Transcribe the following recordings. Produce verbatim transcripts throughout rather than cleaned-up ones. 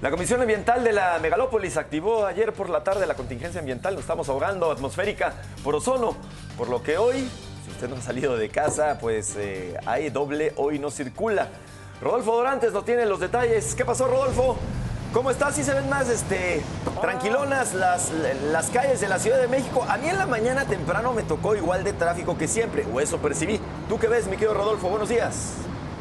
La Comisión Ambiental de la Megalópolis activó ayer por la tarde la contingencia ambiental. Nos estamos ahogando atmosférica por ozono, por lo que hoy, si usted no ha salido de casa, pues eh, hay doble hoy no circula. Rodolfo Dorantes nos tiene los detalles. ¿Qué pasó, Rodolfo? ¿Cómo estás? Sí se ven más este, tranquilonas las, las calles de la Ciudad de México. A mí en la mañana temprano me tocó igual de tráfico que siempre, o eso percibí. ¿Tú qué ves, mi querido Rodolfo? Buenos días.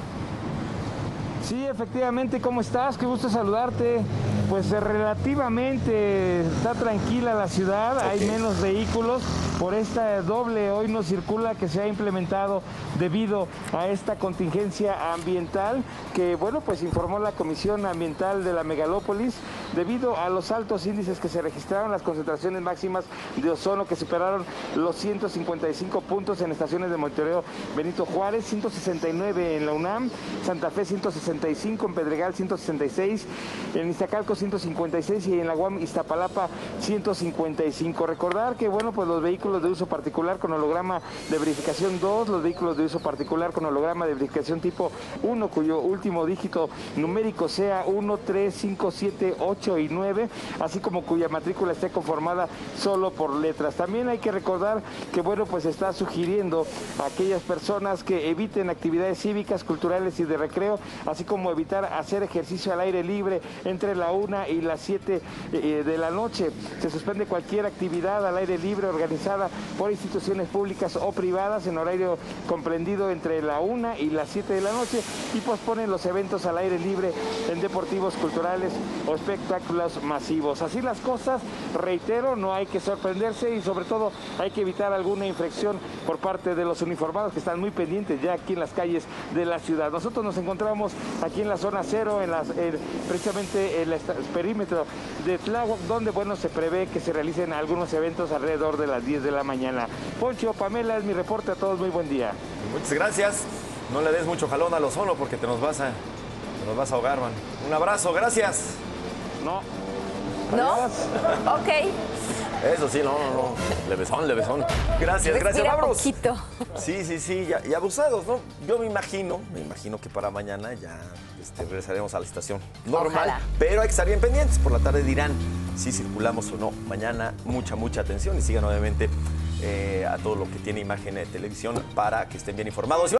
Sí, efectivamente, ¿cómo estás? Qué gusto saludarte. Pues relativamente está tranquila la ciudad, okay. Hay menos vehículos por esta doble hoy no circula que se ha implementado debido a esta contingencia ambiental que, bueno, pues informó la Comisión Ambiental de la Megalópolis debido a los altos índices que se registraron, las concentraciones máximas de ozono que superaron los ciento cincuenta y cinco puntos en estaciones de monitoreo Benito Juárez, ciento sesenta y nueve en la UNAM, Santa Fe ciento sesenta y cinco, en Pedregal ciento sesenta y seis, en Iztacalco ciento cincuenta y seis y en la U A M Iztapalapa ciento cincuenta y cinco. Recordar que, bueno, pues los vehículos de uso particular con holograma de verificación dos, los vehículos de uso particular con holograma de verificación tipo uno, cuyo último dígito numérico sea uno, tres, cinco, siete, ocho y nueve, así como cuya matrícula esté conformada solo por letras. También hay que recordar que, bueno, pues está sugiriendo a aquellas personas que eviten actividades cívicas, culturales y de recreo, así como evitar hacer ejercicio al aire libre entre la una y las siete de la noche. Se suspende cualquier actividad al aire libre organizada por instituciones públicas o privadas en horario comprendido entre la una y las siete de la noche y posponen los eventos al aire libre en deportivos, culturales o espectáculos masivos. Así las cosas, reitero, no hay que sorprenderse y sobre todo hay que evitar alguna infracción por parte de los uniformados que están muy pendientes ya aquí en las calles de la ciudad. Nosotros nos encontramos aquí en la zona cero, en las, en, precisamente en el perímetro de Tláhuac, donde, bueno, se prevé que se realicen algunos eventos alrededor de las diez de la mañana. Poncho, Pamela, es mi reporte. A todos muy buen día. Muchas gracias. No le des mucho jalón al ozono porque te nos vas a, te nos vas a ahogar, man. Un abrazo, gracias. No. ¿No? Ok. Eso sí, no, no, no. Levesón, levesón. Gracias, gracias. Vámonos. Poquito. Sí, sí, sí. Y, y abusados, ¿no? Yo me imagino, me imagino que para mañana ya este, regresaremos a la estación normal. Ojalá. Pero hay que estar bien pendientes. Por la tarde dirán si circulamos o no. Mañana mucha, mucha atención y sigan obviamente eh, a todo lo que tiene imagen de televisión para que estén bien informados.